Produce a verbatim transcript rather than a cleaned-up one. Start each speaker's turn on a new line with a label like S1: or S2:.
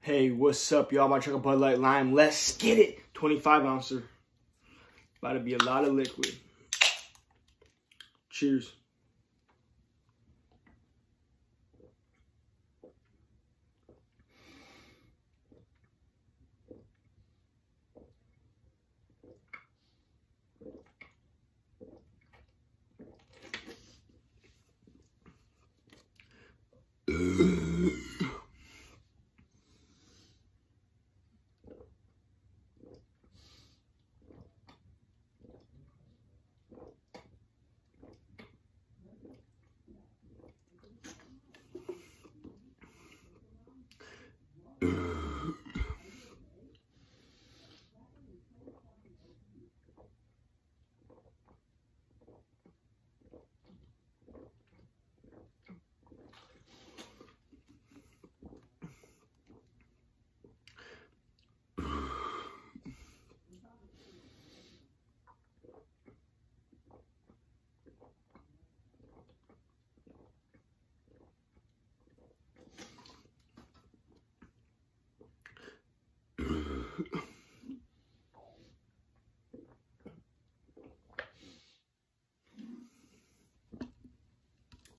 S1: Hey, what's up, y'all? My truck of Budlight Lime. Let's get it. twenty-five ouncer. About to be a lot of liquid. Cheers.